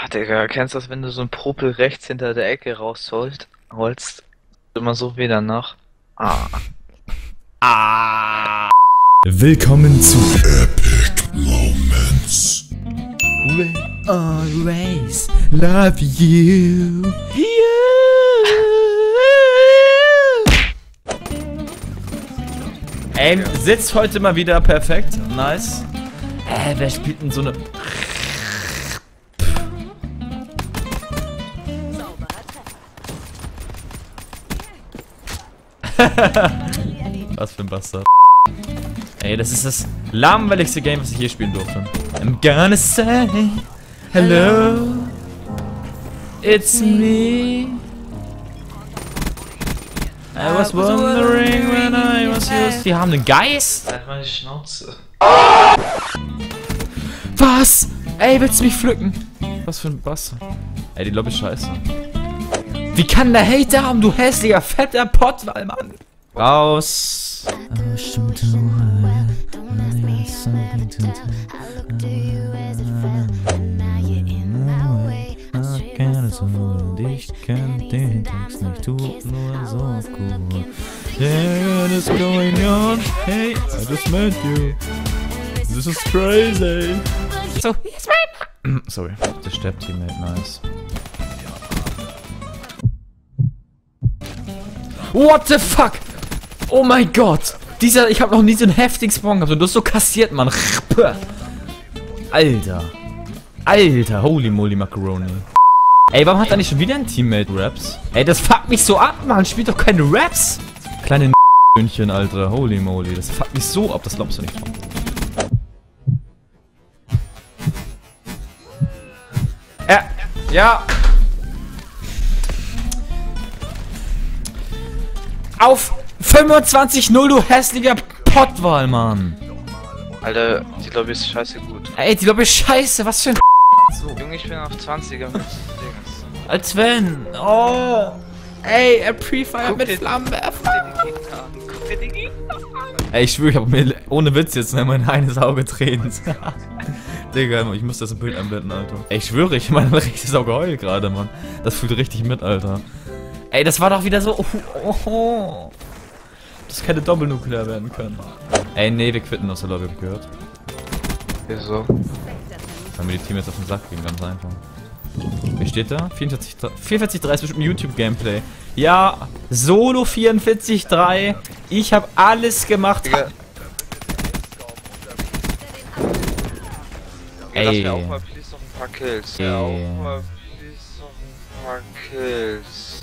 Digga, kennst du das, wenn du so ein Popel rechts hinter der Ecke rausholst? Immer so weh danach. Willkommen zu Epic Moments. Will always love you. Ey, sitzt heute mal wieder perfekt. Nice. Wer spielt denn so eine... Was für ein Bastard. Ey, das ist das langweiligste Game, was ich je spielen durfte. I'm gonna say hello, it's me. I was wondering when I was yours. Die haben einen Geist? Halt mal die Schnauze. Was? Ey, willst du mich pflücken? Was für ein Bastard. Ey, die Lobby ist scheiße. Wie kann der Hater haben, du hässlicher, fetter Pottwal, Mann? Raus. Ich kenn den Text nicht, tut nur so cool. Yeah, what is going on? Hey, I just met you. This is crazy. So, here's my... Sorry, der Stepp-Teammate, nice. What the fuck? Oh mein Gott. Ich hab noch nie so einen heftigen Spawn gehabt und du hast so kassiert, Mann. Alter. Alter, holy moly Macaroni. Ey, warum hat er nicht schon wieder ein Teammate Raps? Ey, das fuckt mich so ab, Mann. Spielt doch keine Raps. Kleine Hühnchen, Alter. Holy moly. Das fuckt mich so ab, das glaubst du nicht. Ja. Auf 25-0, du hässlicher Pottwal, Mann. Alter, die Lobby ist scheiße gut. Ey, die Lobby ist scheiße, was für ein So. Junge, ich bin auf 20er mit Dings. Als wenn. Oh. Ey, er pre-fire mit Flammenwerfer. Guck dir die Gegner an. Ey, ich schwöre, ich hab mir ohne Witz jetzt in mein eines Auge Tränen. Digga, ich muss das im Bild einblenden, Alter. Ey, ich schwöre, ich mein rechtes Auge heult gerade, Mann. Das fühlt richtig mit, Alter. Ey, das war doch wieder so... Das hätte doppelnuklear werden können. Ey, nee, wir quitten aus der Lobby, hab ich gehört. Wieso? Weil mir die Team jetzt auf den Sack gehen, ganz einfach. Wie steht da? 44,3 ist bestimmt ein YouTube-Gameplay. Ja, Solo 44,3. Ich hab alles gemacht. Digga. Ey. Lass mir auch mal please noch ein paar Kills. Ja, auch mal please noch ein paar Kills.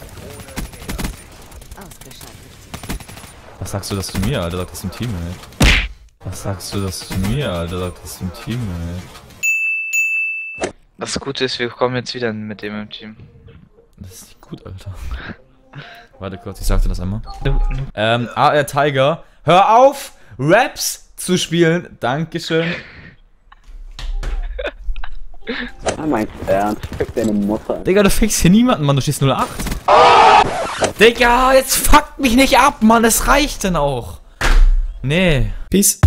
Was sagst du das zu mir, Alter? Sagt das zum Teammate. Was sagst du das zu mir, Alter? Sagt das zum Teammate. Das Gute ist, wir kommen jetzt wieder mit dem im Team. Das ist nicht gut, Alter. Warte kurz, ich sagte das einmal. AR Tiger, hör auf, Raps zu spielen. Dankeschön. Ah, meinst du ernst? Fick deine Mutter. Digga, du fickst hier niemanden, Mann, du stehst 08. Digga, jetzt fuckt mich nicht ab, Mann, es reicht denn auch. Nee. Peace.